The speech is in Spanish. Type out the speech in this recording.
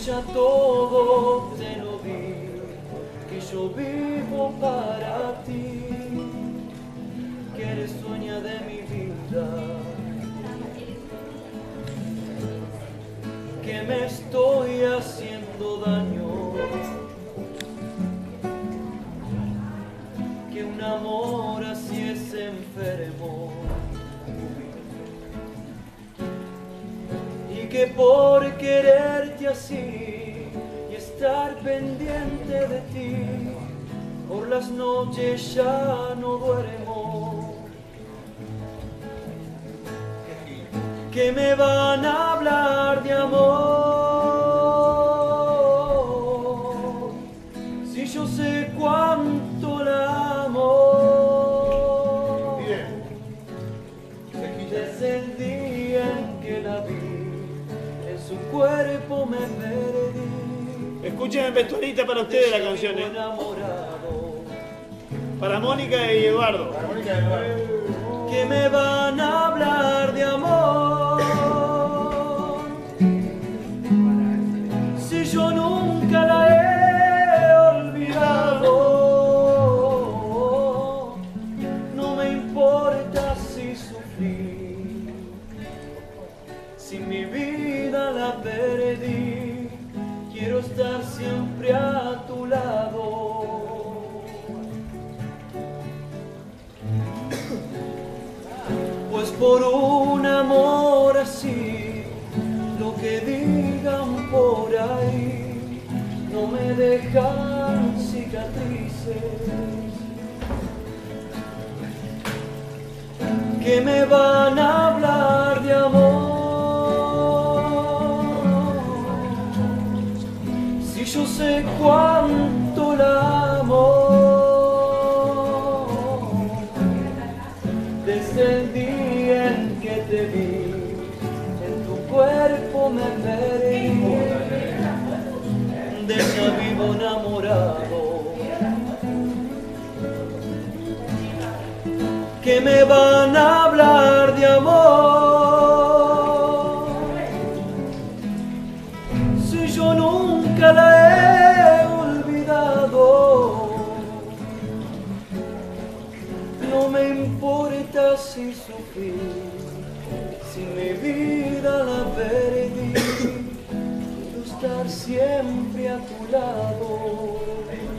ya todo te lo di, que yo vivo para ti, que eres dueña de mi vida, que me estoy haciendo daño, que un amor así es enfermo, y que por quererte así y estar pendiente de ti, por las noches ya no duermo, que me van a hablar de amor, si yo sé cuánto la amo, desde el día en que la vi, en su cuerpo me perdí. Escuchen en vestuarista para ustedes la canción, para Mónica y Eduardo. Que me van a hablar de amor, si yo nunca la he olvidado, no me importa si sufrí, si mi vida la perdí, quiero estar siempre a tu lado. Pues por un amor así, lo que digan por ahí, no me dejan cicatrices, que me van a hablar de amor, si yo sé cuánto la amo, desde el día en que te vi, en tu cuerpo me perdí, de ella vivo enamorado, que me van a hablar de amor, si yo nunca la he olvidado, no me importa si sufrí, si mi vida la perdí, quiero estar siempre a tu lado.